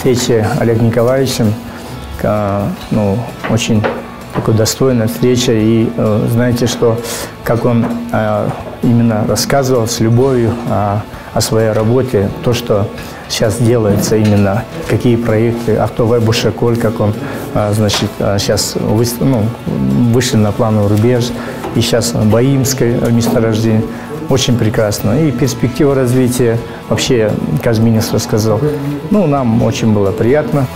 встрече Олег Николаевичем. Ну, очень такой достойная встреча. И знаете, что как он именно рассказывал с любовью о своей работе, то, что сейчас делается именно, какие проекты, Автовеб Ушаколь, как он, значит, сейчас вышли на плановый рубеж, и сейчас Баимское месторождение. Очень прекрасно. И перспектива развития вообще Казминец рассказал. Ну, нам очень было приятно.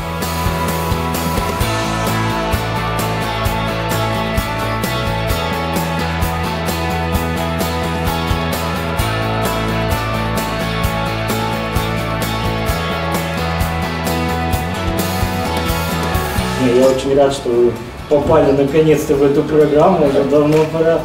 Я очень рад, что вы попали наконец-то в эту программу, уже давно пора.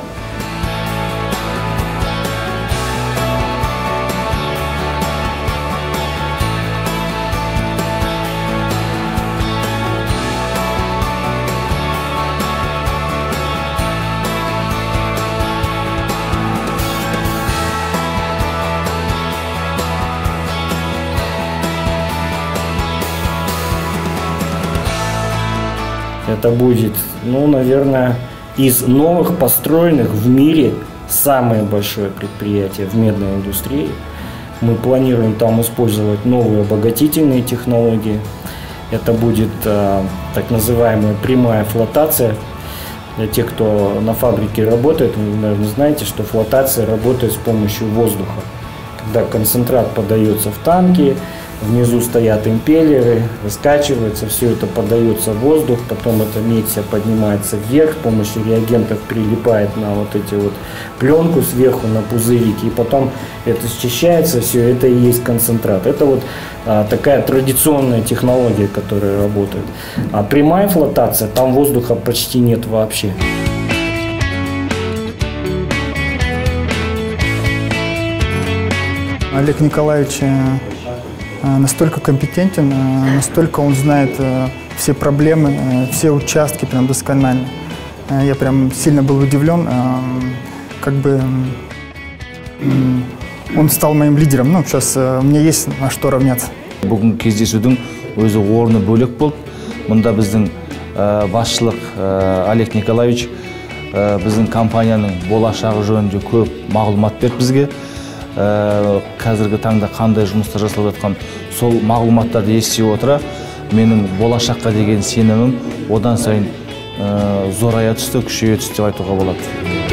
Это будет, ну, наверное, из новых построенных в мире самое большое предприятие в медной индустрии. Мы планируем там использовать новые обогатительные технологии. Это будет так называемая прямая флотация. Для тех, кто на фабрике работает, вы, наверное, знаете, что флотация работает с помощью воздуха. Когда концентрат подается в танки, внизу стоят импеллеры, раскачивается, все это подается в воздух, потом эта медь поднимается вверх, с помощью реагентов прилипает на вот эти вот пленку сверху, на пузырики, и потом это счищается, все это и есть концентрат. Это вот такая традиционная технология, которая работает. А прямая флотация, там воздуха почти нет вообще. Олег Николаевич настолько компетентен, настолько он знает все проблемы, все участки прям досконально. Я прям сильно был удивлен, как бы он стал моим лидером. Ну, сейчас мне есть на что равняться. Бүгінгі кездесудің өзі орны бөлек болды. Мұнда біздің басшылық Олег Николаевич біздің компанияның болашағы жөнінде көп мағлұмат берді бізге. Қазіргі таңда қандай жұмыстар жасалып жатқан сол мағлұматтарды ести отыра, менің болашаққа деген сенімім одан сайын зорая түсті, күшейе түсті деп айтуға болады.